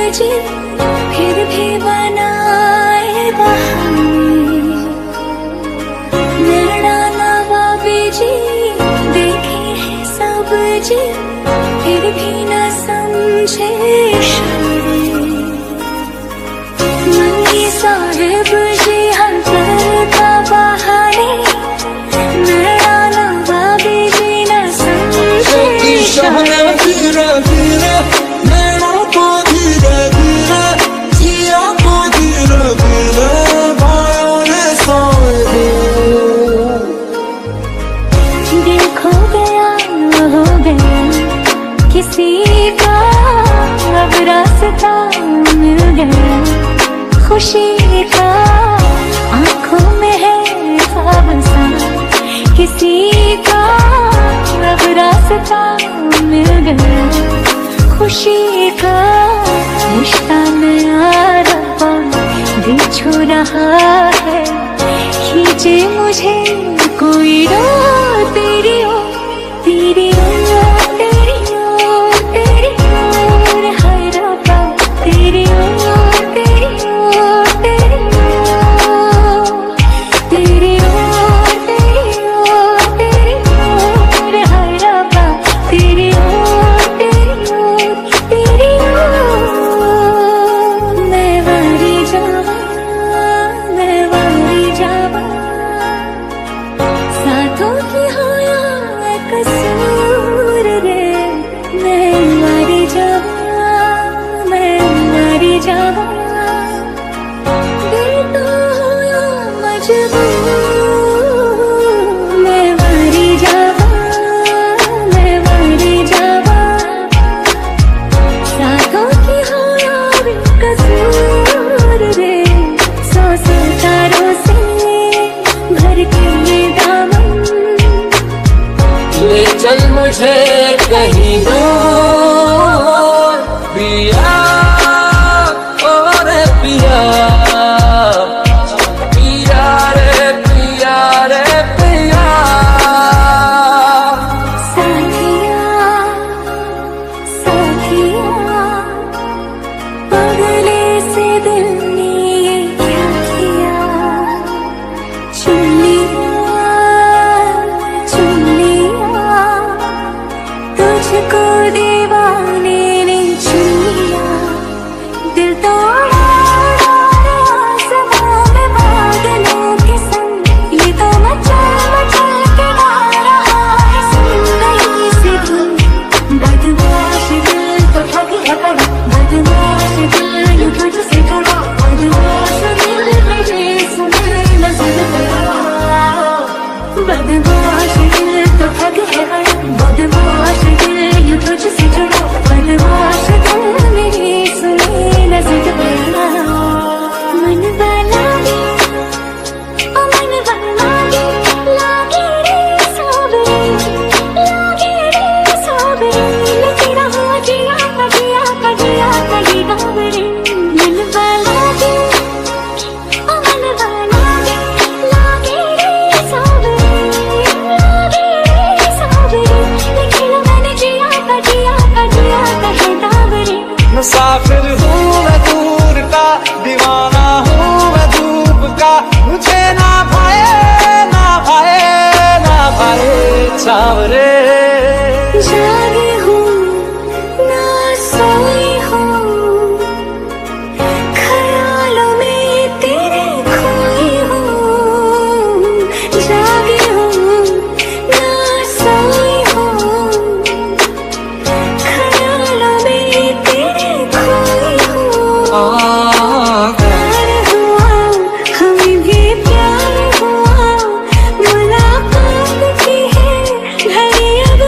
बजे फिर भी बनाए बहाने। नैना नवाबी जी देखे हैं सब जी, फिर भी न समझे इशारे। मंगी साहिब जी हर करता बहाने, नैना नवाबी जी न समझे इशारे। धीरे धीरे नैना को धीरे धीरे, जिया को धीरे धीरे भाइयों ने सोए दिया। दिल खो गया हो गया किसी का, अब रास्ता मिल गया खुशी का। आंखों में है ख्वाब सा किसी का, अब रास्ता मिल गया खुशी का। रिश्ता नया रब्बा दिल छू रहा है, खींचे मुझे कोई रो तेरी ओ तेरी ओ तेरी ओ तेरी ओ, हाय रब्बा तेरी ओ तेरी ओ तेरी ओ तेरी ओ तेरी ओ तेरी ओ, हाय रब्बा तेरी ओ तेरी ओ तेरी ओ। मैं वारी जावा, मैं वारी जावा, साथों की होया कसूर रे। मैं वारी जावा, मैं वारी जावा, दिल तो होया मजबूर। मैं वारी जावा, मैं वारी जावा, साथों की होया कसूर रे। सौ सितारों से भर के ये दामन, ले चल मुझे कहीं दूर पिया, और पिया पिया रे पिया रे पिया। साथिया साथिया, पगले से दिल ने ये क्या किया। चुन लिया तुझको दीवाने ने चुन लिया। दिल तोड़ा आसमां में बादलों के संग, ये तो मचल मचल के गा रहा है सुन रही सी धुन। बदमाश दिल तो ठगी है कड़ा, बदमाश दिल यूं तुझसे जुड़ा, बदमाश दिल मेरे सुने नजर पड़ा। बदमाश दिल तो ठगी है कड़ा, बदमाश दिल यूं तुझसे जुड़ा, बदमाश दिल मेरे सुने नजर पड़ा। मन बना दे ओ मन बना दे, लागे रे सावरे, लागे रे सावरे, तेरा हो जिया का जिया का जिया का ये गावरे। मन बना दे ओ मन बना दे, लागे रे सावरे, लागे रे सावरे, तेरा मैंने जिया का जिया का जिया का ये गावरे। मुसाफिर हूँ मैं दूर का, दीवाना हूँ मैं धूप का, मुझे ना भाए ना भाए ना भाए सावरे। जागी हूँ ना सोई हूँ, ख्यालों में तेरे खोई हूँ। जागी हूँ ना सोई हूँ, ख्यालों में तेरे खोई हूँ। प्यार हुआ हमें भी प्यार हुआ, मुलाकात की है घड़ी अब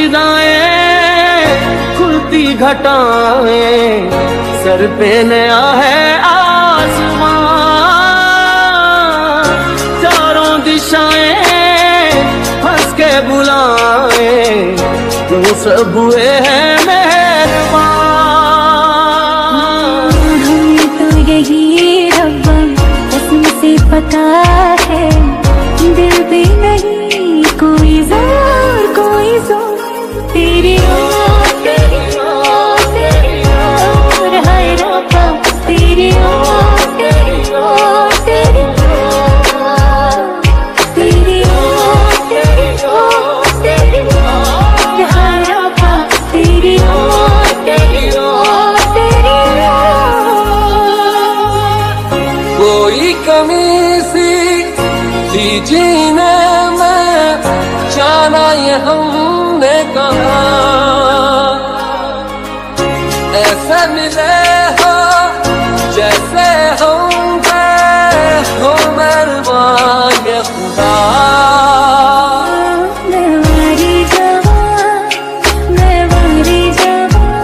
फिजाएं खुलती घटाएं, सर पे नया है आसमां, चारों दिशाएं हंस के बुलाएं, तुम सब हुए हैं मेहरबान। हमें तो यही रब्बा कसम से पता है, दिल भी नहीं कोई जोर तेरी ओर, तेरी ओर, तेरी ओर, हाय रब्बा तेरी ओर, तेरी ओर, तेरी ओर, तेरी ओर, तेरी ओर, तेरी ओर, हाय रब्बा तेरी ओर, तेरी ओर, तेरी ओर। कोई कमी सी थी जीने में, जाना ये हमने कहा, ऐसे मिले हो जैसे हम गए हो मेहरबान ये खुदा। मैं वारी जवां,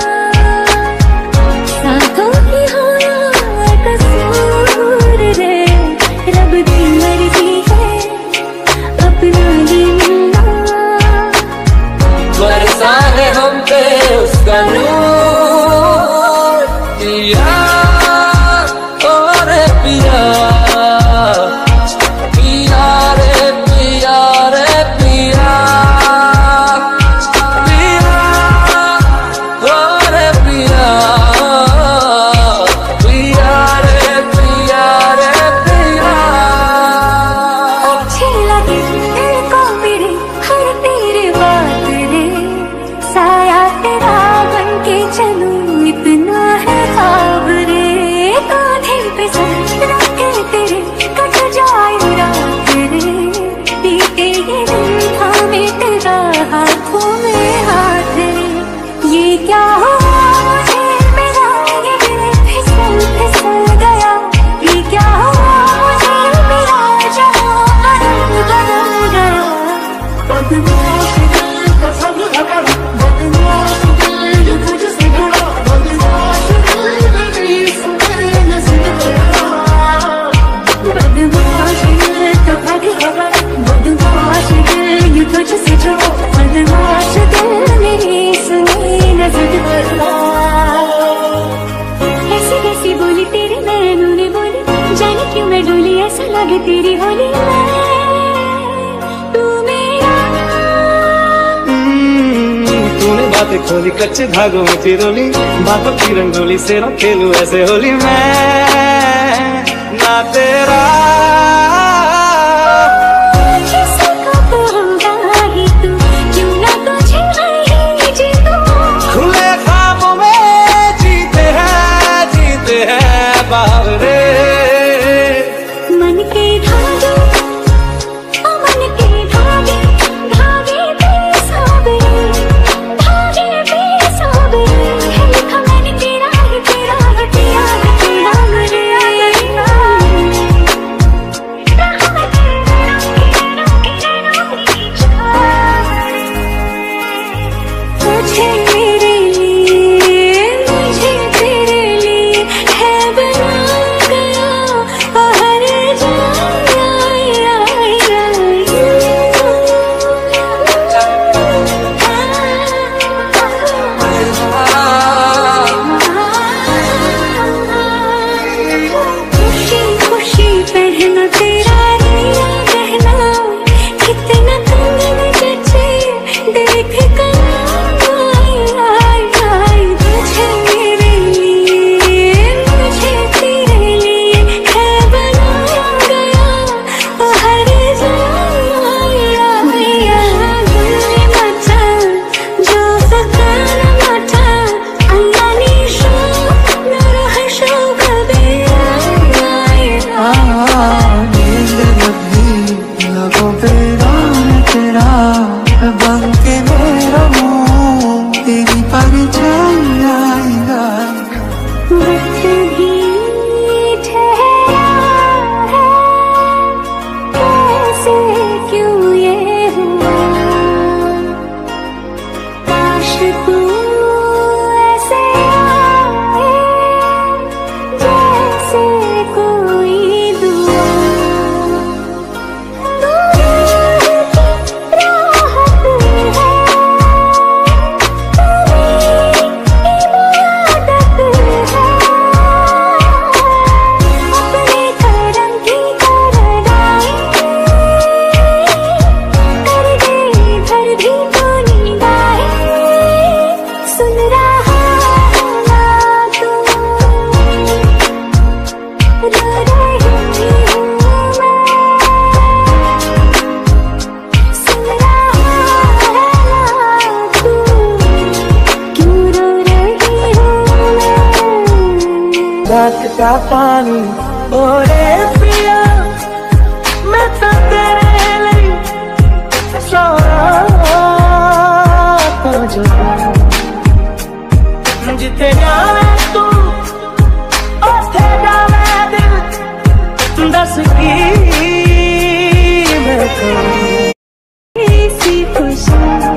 साथों की हो या कसूर रे, रब की मर्जी है अपना ही मिलना, बरसा है हम पे उसका नूर, पिया और पिया, पिया रे पिया रे पिया, पिया और पिया, पिया रे पिया रे पिया। अच्छी लगी दिल को मेरे हर तेरी बात रे, साया तेरा बन के चलूं इतना है ख्वाब रे, कांधे पे सर रख के तेरे कट जाए रात रे, बीते ये दिन थामे तेरा हाथों में हाथ रे, ये क्या हुआ मुझे मेरा ये दिल फिसल गया, ये क्या हुआ मुझे मेरा जहां बदल गया, बदमाश दिल का सब हकड़ा, बदमाश दिल ये तुझसे जुड़ा, बदमाश दिल मेरी सुने नजर तेरा, बदमाश दिल का सब हकड़ा, बदमाश दिल ये तुझसे जुड़ा, बदमाश दिल मेरी सुने नजर तेरा। ऐसी कैसी बोली तेरे नैनों ने बोली, जाने क्यों मैं डोली, ऐसा लगे तेरी होली तू मेरा। तूने बातें खोली कच्चे धागों में चिरोली, बातों की रंगोली से न खेलूं ऐसे होली मैं ना तेरा। किसका कहूँगा ही तू, क्यों ना तुझे ही जीतूं, खुले ख्वाबों में जीते हैं बावरे, मन के धागे ओ मन के धागे, धागे बेसाबे, धागे बेसाबे, है लिखा मैंने तेरा ही तेरा हटिया तेरा मरे, पानी ओरे पिया मैं तो तेरे लिए सोया जो जिथे जावे तू उथे जावे दिल दस की मैं ऐसी खुशी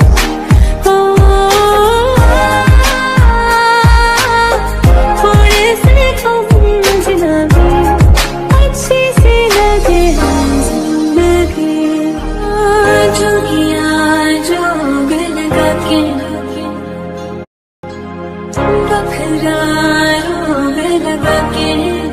थोड़े से कम जनाबी अच्छी सी लगे जिंदगी जोगिया जोग लगा के बखरा रोग लगा के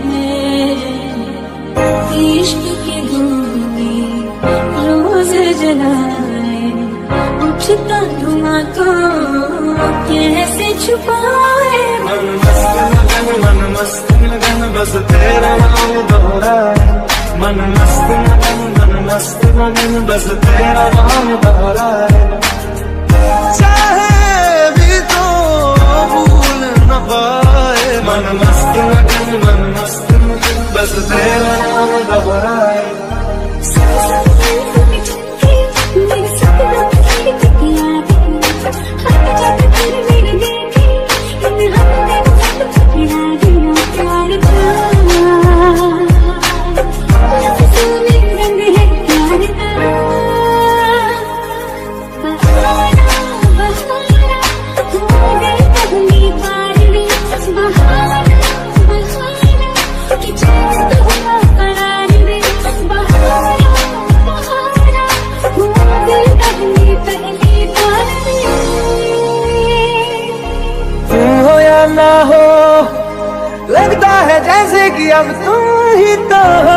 इश्क की धूनी रोज जलाए उठता धुआं तो कैसे छुपाए मन मस्त लगन बस तेरा नाम दोहराए मन मस्त लगन बस तेरा नाम दोहराए चाहे भी तो भूल न पाए मन मस्त लगन बस तेरा नाम दोहराए ना हो लगता है जैसे कि अब तुम ही तो हो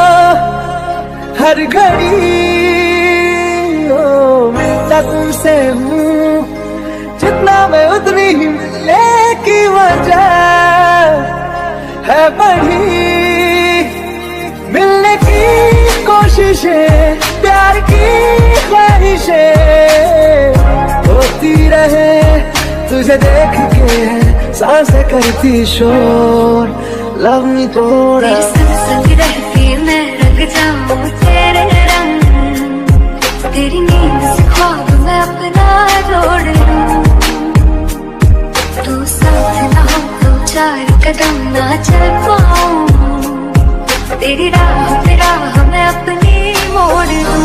हर घड़ी हो मिलता तुमसे हूँ जितना मैं उतनी ही मिलने की वजह है बढ़ी मिलने की कोशिशें प्यार की ख्वाहिशें होती रहे तुझे देख के सांसें करती शोर लव मी थोड़ा तेरे संग रहती मैं रंग जाऊं तेरे रंग तेरी नींद से ख्वाब मैं अपना जोड़ लूं तू साथ ना हो तो 4 कदम ना चल पाऊं तेरी राह पे राह मैं अपनी मोड़ लूं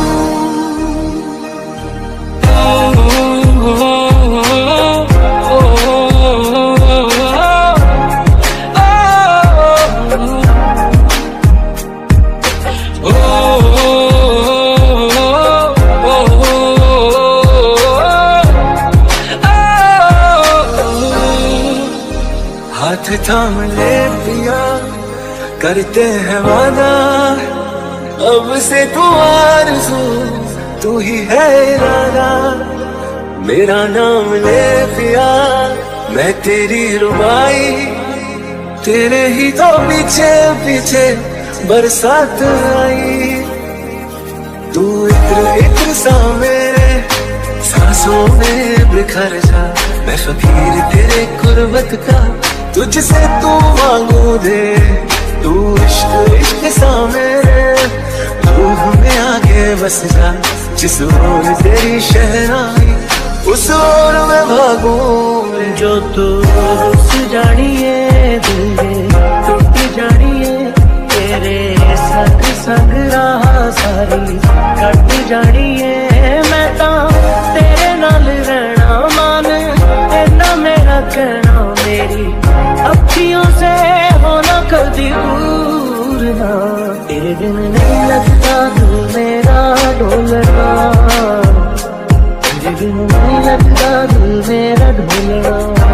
हाथ थाम ले पिया करते हैं वादा अब से तू आरज़ू तू ही है इरादा मेरा नाम ले पिया मैं तेरी रुबाई तेरे ही तो पीछे पीछे बरसात आई तू इत्र सा मेरे सांसों में बिखर जा मैं फकीर तेरे कुर्बत का तुझसे तू मांगू दे तू इश्क सा मेरे रूह में आगे बस जा जिस ओर तेरी शहनाई उस ओर मैं भागूं जो तू रुस जानिए दिल टूट जानिए तेरे संग संग राह सारी कट जानिए मैं तो तेरे नाल रहना मान इन्ना मेरा कहना मेरी अखियों से होना कभी दूर ना तेरे दिन नहीं लगता दिल मेरा ढोलना तेरे दिन नहीं लगता दिल मेरा ढोलना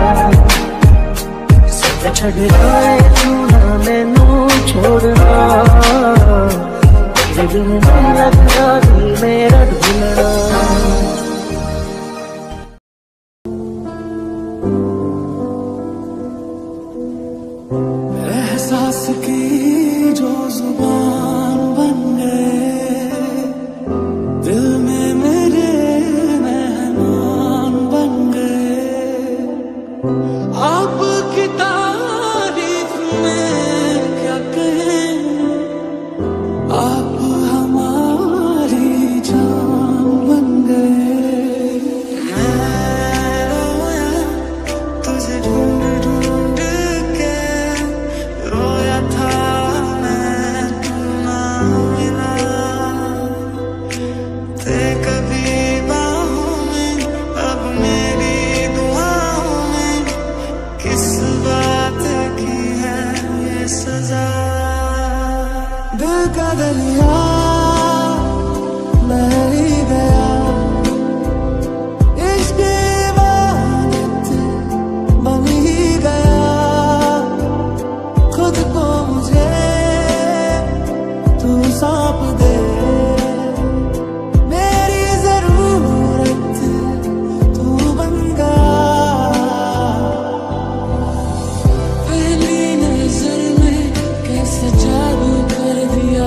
सब छड़ जाए तू ना मैनू छोड़ना तेरे दिन नहीं लगता दिल मेरा ढोलना एहसास की जो जुबान बन गए दिल में दरिया मैं ही गया, इश्क इबादत बन ही गया, खुद को मुझे तू सौंप दे, मेरी जरूरत तू बन गया। पहली नजर में कैसे जादू कर दिया,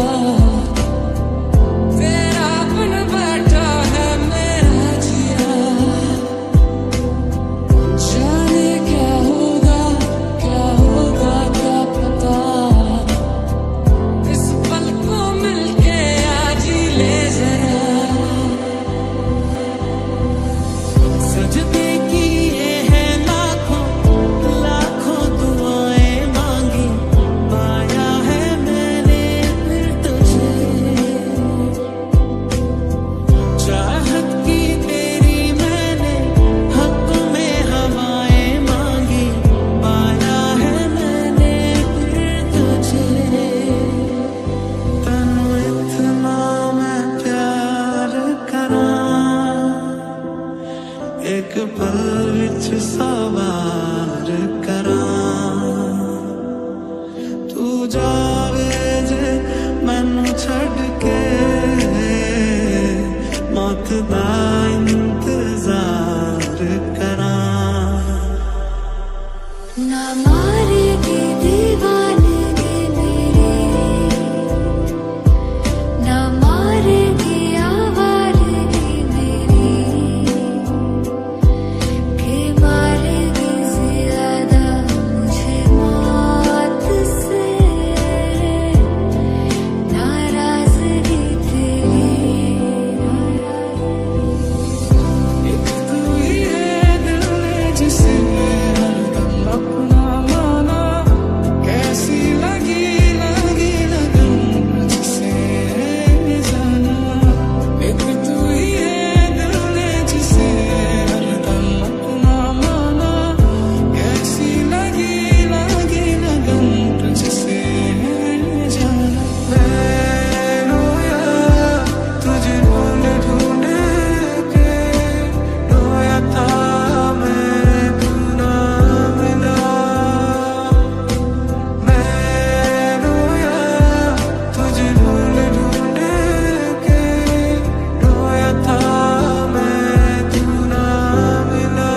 तेरा बन बैठा है मेरा जिया, जाने क्या होगा क्या पता, इस पल को मिलके आज ही ले जरा, सजदे किए हैं लाखों लाखों दुआएं मांगी, पाया है मैंने फिर तुझे, चाहत की तेरी मैंने हक में हवाएं मांगी, पाया है मैंने फिर तुझे, तन्नू इतना मैं प्यार करां, एक पल विच सवार करां, तू जावे जे मैनू छड़ के, मौत दा इंतजार करां। ना मारेगी दीवानगी मेरी, ना मारेगी आवारगी मेरी, कि मारेगी ज्यादा मुझे मौत से, नाराजगी तेरी। एक तू ही है दिल में जिसे हरदम अपना माना, कैसी लगी लगी लगन जिसे जाना, एक तू ही है दिल में जिसे हरदम अपना माना, कैसी लगी लगी लगन जिसे जाना। मैं रोया तुझे ढूंढ ढूंढ के, रोया था मैं तू ना मिला, मैं रोया तुझे ढूंढ ढूंढ के, रोया था मैं तू ना मिला।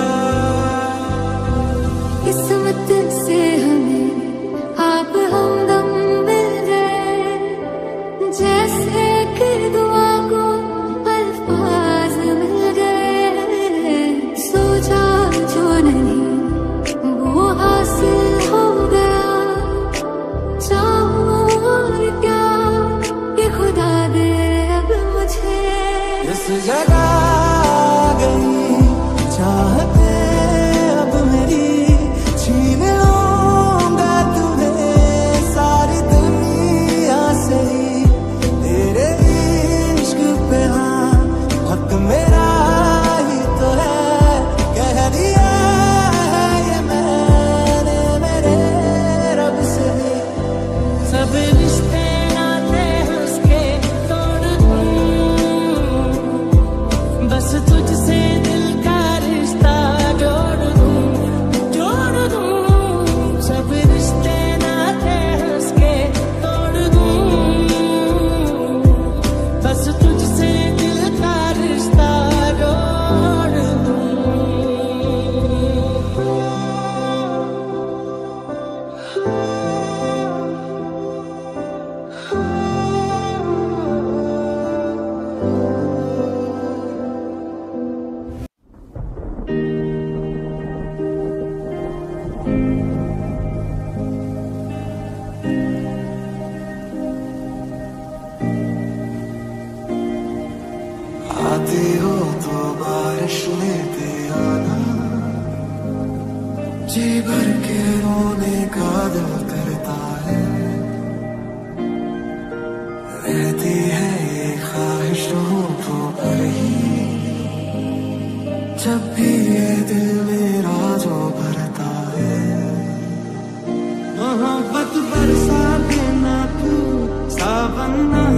किस्मत से हमें आप हमदम मिल गए, जैसे कि दुआ को अल्फाज मिल गए, सोचा जो नहीं वो हासिल हो गया, चाहूं और क्या ये खुदा दे अब मुझे। इस जगह आ गई चाहते अब मेरी, छीन लूंगा तुम्हें सारी दुनिया से ही, तेरे इश्क पे हाँ हक मेरा ही तो है, कह दिया है ये मैंने मेरे रब से। सब रिश्ते नाते उसके तोड़ दूं, बस तुझसे दिल का रिश्ता जोड़ दूं, सब रिश्ते नाते उसके तोड़ दूं, बस तुझसे दिल का रिश्ता जोड़ दूं। आती हो तो बारिश लेते आना, जी भर के रोने का दिल करता है, रहती है ये ख्वाहिश होठों पर ही, जब भी ये दिल मेरा जो भरता है, मोहब्बत बरसा देना तू सावन ना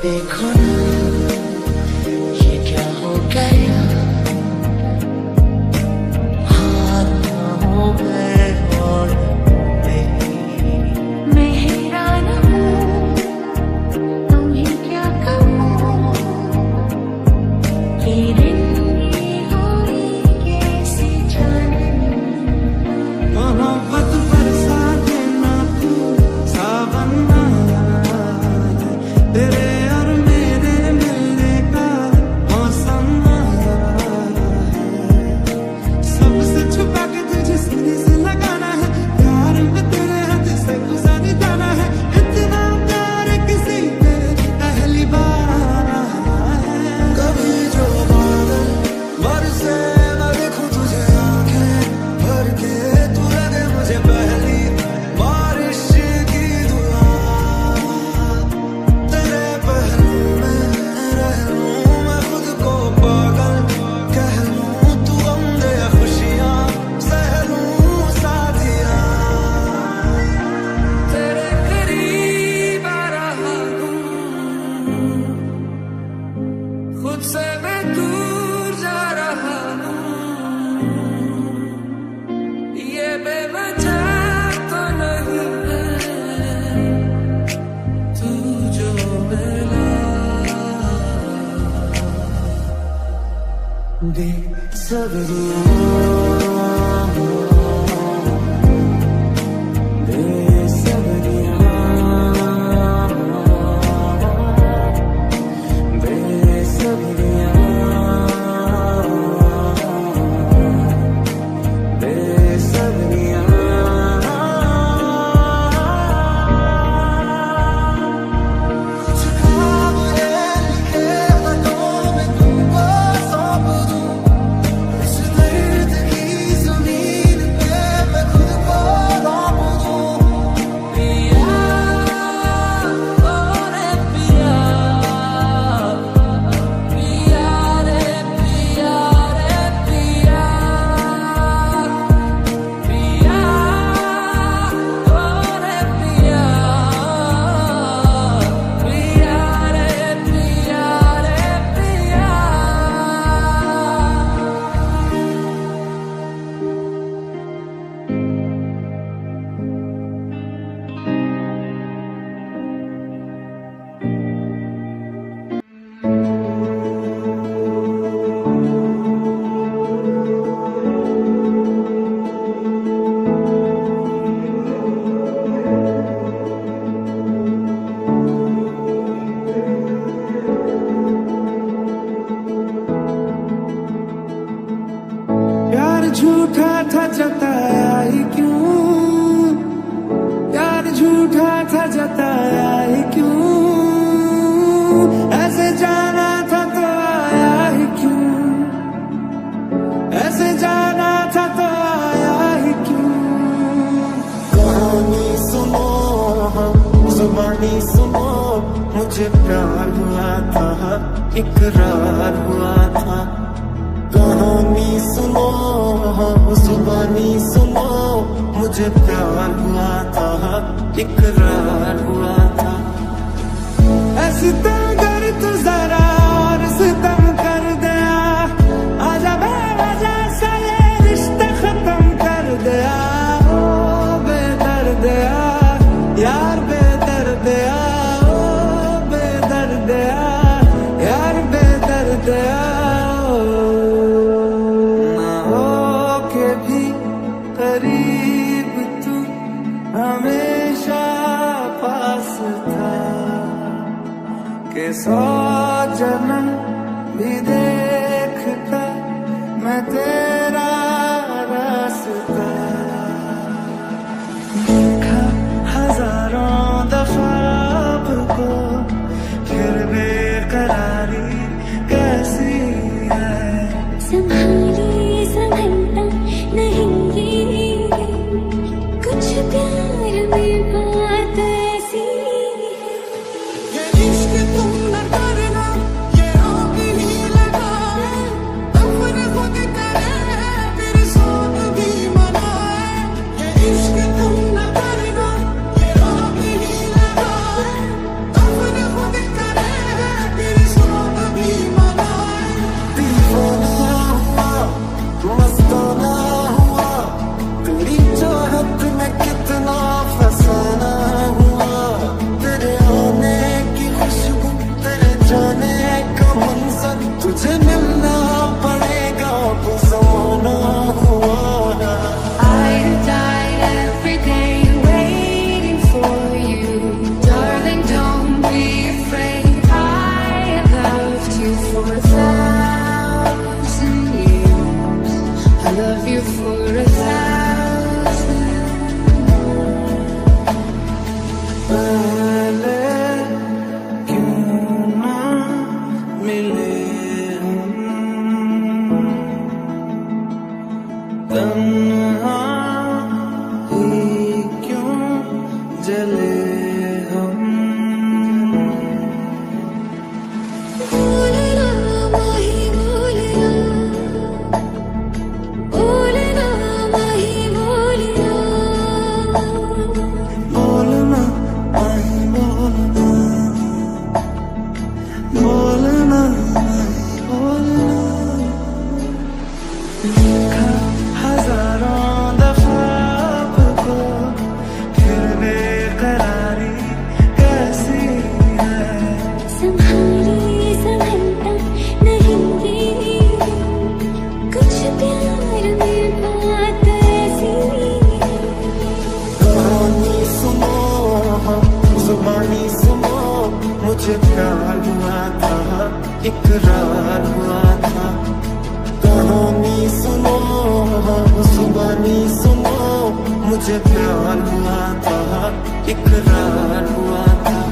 देखो ना ये क्या हो गया, हाथ हो गए और मैं हैरान हूँ, तुम्हें क्या कहूँ, ये रंगी हुई कैसी जाने। मोहब्बत बरसा देना तू सावन आया है, तेरे और मेरे मिलने का मौसम आया है। सबसे छुपा के तुझे सीने से लगाना है, प्यार में तेरे हाथ से गुजारे जाना है। इतना प्यार किसी पे पहली बार आया है। कभी जो बादल बरसे मैं देखूं तुझे आंखें भर के, तू लगे मुझे पहली बारिश की दुआ। तेरे पहलू में रह लूं मैं खुद को पागल कह लूं, तू गम दे खुशियां सह लूं साथिया। तेरे करीब आ रहा हूँ, खुद से मैं दूर जा रहा हूँ, ये बेवजह तो नहीं है, तू जो मिला बेसब्रियां, बेसब्रियां, बेसब्रियां, बेसब्रियां। कुछ ख्वाब है लिखे खतों में तुमको सौंप दूं, इस दर्द की ज़मीन पे मैं खुद को रौंप दूं। पिया ओ रे पिया, पिया रे पिया रे पिया, पिया ओ रे पिया, पिया रे पिया रे पिया। प्यार झूठा था जताया ही क्यों, प्यार झूठा था जताया ही क्यों, ऐसे जाना था तो आया ही क्यों, ऐसे जाना था तो आया ही क्यों। कहानी सुनो हम जुबानी सुनो, मुझे प्यार हुआ था इकरार हुआ था। कहानी सुनो जुबानी सुनो, मुझे प्यार हुआ था इकरार हुआ था। ऐसी तंगर तू जरा और सितम कर दिया, आजा बेवजह से ये रिश्ता खत्म कर दिया। ओ बेदर्दिया यार बेदर्दिया, ओ बेदर्दिया यार बेदर्दिया। करीब तू हमेशा पास था, के 100 जन्म भी देखता मैं तेरा रास्ता। देखा हजारों दफा आपको, फिर बेकरारी कैसी है। संभाली संभलता नहीं ये, कुछ प्यार में बात ऐसी है। ये इश्क तुम न करना, ये आग ही लगाए, अपने खुद करे फिर सब भी मनाए। ये इश्क तुम न करना, ये आग ही लगाए, अपने खुद करे तुझे मिलना पड़ेगा वो ज़माना हुआ है। I died every day waiting for you, darling. Don't be afraid. I have loved you for 1,000 years. I love you for 1,000. पहले क्यों ना मिले हम, तन्हा ही क्यों जले हम। बोलना माही बोलना, बोलना माही बोलना, बोलना आई बोलना, बोलना आई बोलना। लिखा हजारों दफा आपको, फिर बेकरारी कैसी है। संभाली संभलता नहीं ये, कुछ प्यार में बात ऐसी है। कहानी सुनो जुबानी सुनो, मुझे प्यार हुआ था, इकरार हुआ था। कहानी सुनो जुबानी सुनो, मुझे प्यार हुआ था, इकरार हुआ था।